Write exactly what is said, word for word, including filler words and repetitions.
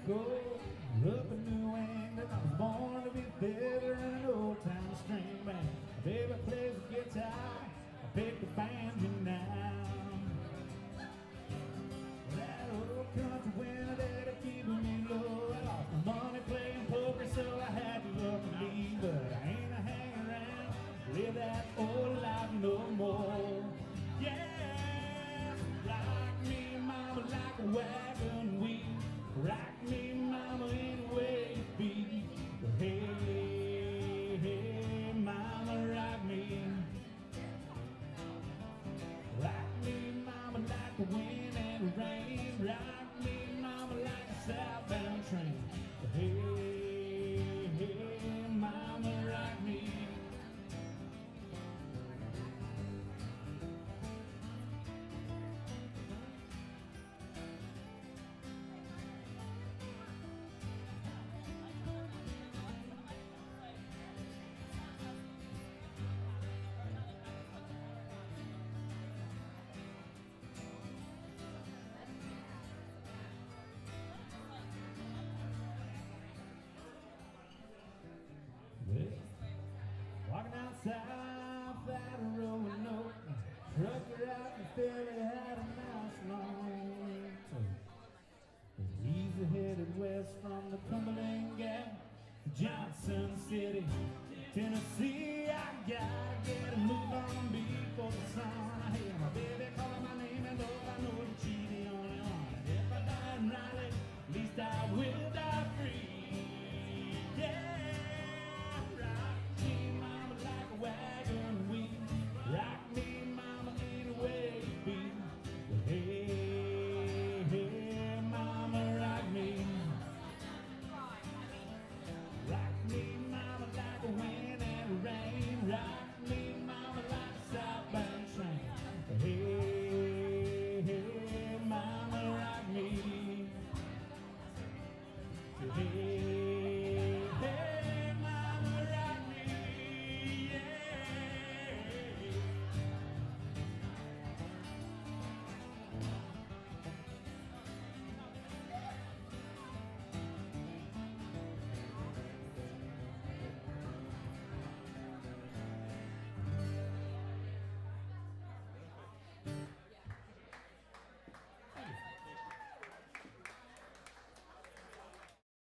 cold up in New England. I was born to be better in an old town string band. My baby plays the guitar, I pick the banjo now. That old country winter that keeping me low. I lost my money playing poker, so I had to look and leave. But I ain't a hanging around, live that old life no more. Yeah, rock me, mama, like a wagon wheel. Rock me, mama, any way it be. Hey, hey, mama, rock me. Rock me, mama, like the wind and the rain. Rock me, mama, like a southbound train. Hey, hey, mama, rock me. Walking outside that road note, trucker out in Philly had a nice long tow. He's headed west from the Cumberland Gap to Johnson City, Tennessee. I gotta get a move on before the sun